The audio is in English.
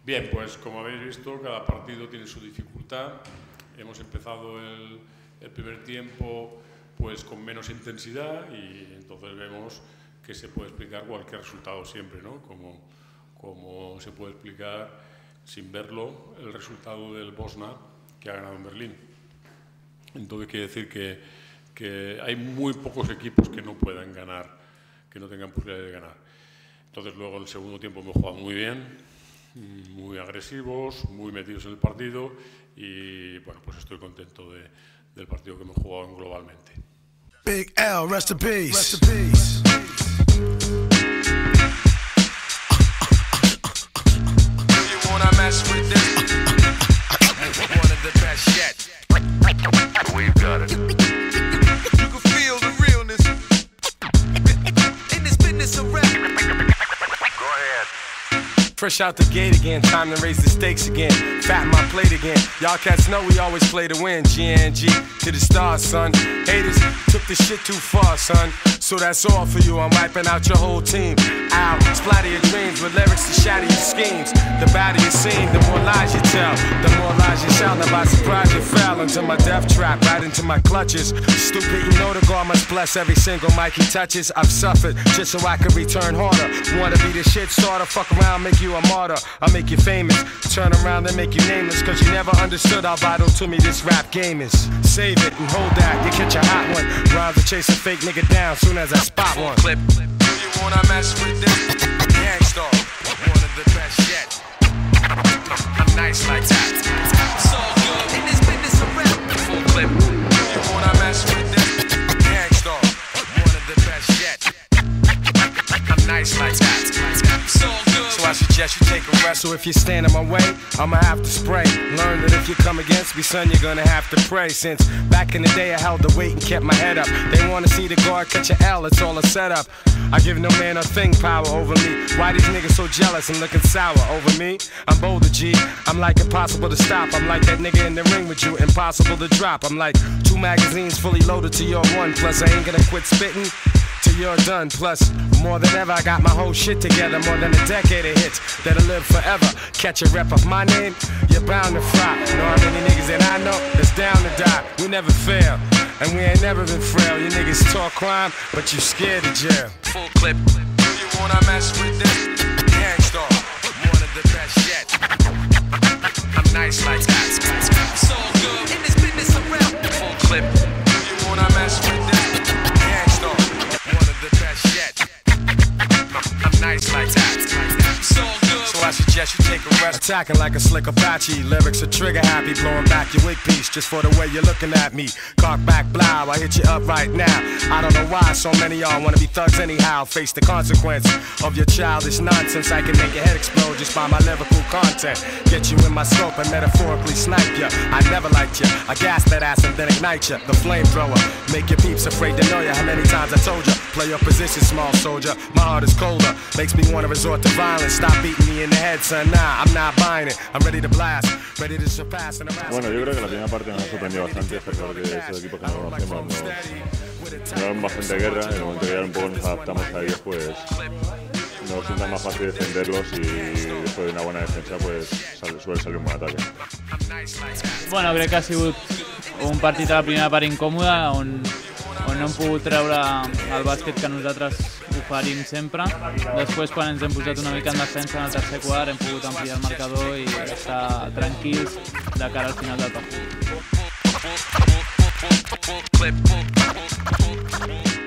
Bien, pues como habéis visto, cada partido tiene su dificultad. Hemos empezado el primer tiempo pues con menos intensidad y entonces vemos que se puede explicar cualquier resultado siempre, ¿no? Como se puede explicar sin verlo el resultado del Bosna que ha ganado en Berlín. Entonces quiere decir que hay muy pocos equipos que no puedan ganar, que no tengan posibilidad de ganar. Entonces luego en el segundo tiempo hemos jugado muy bien, muy agresivos, muy metidos en el partido y bueno, pues estoy contento del partido que hemos jugado globalmente. Big L, rest in peace. Rest in peace. Do you wanna mess with this? One of the best yet. We've got it. You can feel the realness in this business of rap. Go ahead. Fresh out the gate again, time to raise the stakes again. Fatten my plate again. Y'all cats know we always play to win. GNG to the stars, son. Haters took this shit too far, son. So that's all for you. I'm wiping out your whole team. Ow, splatter your dreams with lyrics to shatter your schemes. The badder you seen, the more lies you tell. The more lies you shout. Now by surprise you fell into my death trap, right into my clutches. Stupid, you know the God must bless every single mic he touches. I've suffered just so I can return harder. Wanna be the shit starter, fuck around, make you a martyr. I'll make you famous, turn around and make you nameless. Cause you never understood how vital to me this rap game is. Save it and hold that, you catch a hot one. Rhymes to chase a fake nigga down soon as I spot one. Clip. Do you wanna mess with this? Gangstar, one of the best yet. I'm nice like that. It's all good in this business of rap. Full clip. Do you wanna mess with this? Gangstar, one of the best yet. I'm nice like that. It's all good. So I suggest you take a rest. So if you stand in my way, I'ma have to spray. Learn that if you come against me, son, you're gonna have to pray. Since back in the day I held the weight and kept my head up. They wanna see the guard catch a L, it's all a setup. I give no man a thing power over me. Why these niggas so jealous and looking sour over me? I'm bolder, G. I'm like impossible to stop. I'm like that nigga in the ring with you, impossible to drop. I'm like 2 magazines fully loaded to your 1. Plus I ain't gonna quit spitting till you're done. Plus, more than ever, I got my whole shit together. More than a decade of hits that'll live forever. Catch a rep of my name, you're bound to fry. Know how many niggas that I know that's down to die. We never fail, and we ain't never been frail. You niggas talk crime, but you scared of jail. Full clip. Do you wanna mess with this? Gangstar, one of the best yet. I'm nice like that. It's all good in this business of rap. Full clip. Do you wanna mess with this? Gangstar, one of the best yet. I'm nice like that. It's all good. So I suggest you take a rest. Attacking like a slick Apache. Lyrics are trigger happy. Blowing back your wig piece just for the way you're looking at me. Cock back, blow, I hit you up right now. I don't know why so many y'all wanna be thugs anyhow. Face the consequence of your childish nonsense. I can make your head explode just by my lyrical content. Get you in my scope and metaphorically snipe ya. I never liked ya. I gas that ass and then ignite ya. The flamethrower. Make your peeps afraid to know ya. How many times I told ya? Play your position, small soldier. My heart is colder. Makes me wanna resort to violence. Stop beating me in the head, son. Nah, I'm not buying it. I'm ready to blast. Ready to surpass and harass. Bueno, yo creo que la primera parte nos ha sorprendido bastante, a pesar de que esos equipos que no conocemos nos dan bastante guerra. En el momento que ya un poco nos adaptamos a ellos, pues nos resulta más fácil defenderlos y después de una buena defensa pues suele salir un buen ataque. Bueno, crec que ha sigut un partit a la primera part incòmode on no hem pogut treure el bàsquet que nosaltres oferim sempre. Després, quan ens hem posat una mica en defensa en el tercer quart, hem pogut ampliar el marcador i estar tranquils de cara al final del partit.